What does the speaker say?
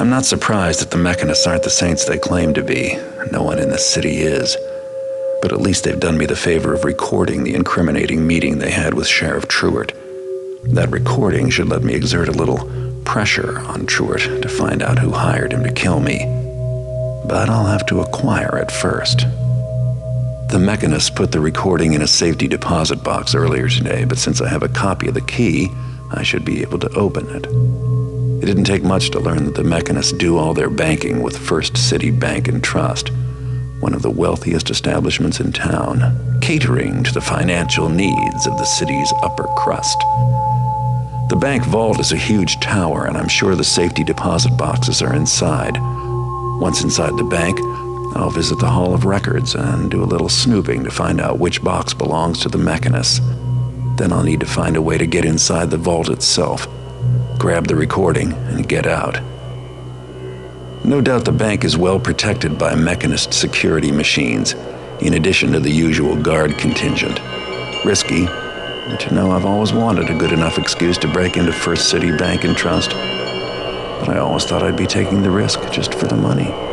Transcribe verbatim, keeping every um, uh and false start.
I'm not surprised that the mechanists aren't the saints they claim to be. No one in the city is. But at least they've done me the favor of recording the incriminating meeting they had with Sheriff Truart. That recording should let me exert a little pressure on Truart to find out who hired him to kill me. But I'll have to acquire it first. The mechanists put the recording in a safety deposit box earlier today, but since I have a copy of the key, I should be able to open it. It didn't take much to learn that the mechanists do all their banking with First City Bank and Trust, one of the wealthiest establishments in town, catering to the financial needs of the city's upper crust. The bank vault is a huge tower, and I'm sure the safety deposit boxes are inside. Once inside the bank, I'll visit the Hall of Records and do a little snooping to find out which box belongs to the mechanists. Then I'll need to find a way to get inside the vault itself, grab the recording, and get out. No doubt the bank is well protected by mechanist security machines, in addition to the usual guard contingent. Risky, but you know I've always wanted a good enough excuse to break into First City Bank and Trust. But I always thought I'd be taking the risk just for the money.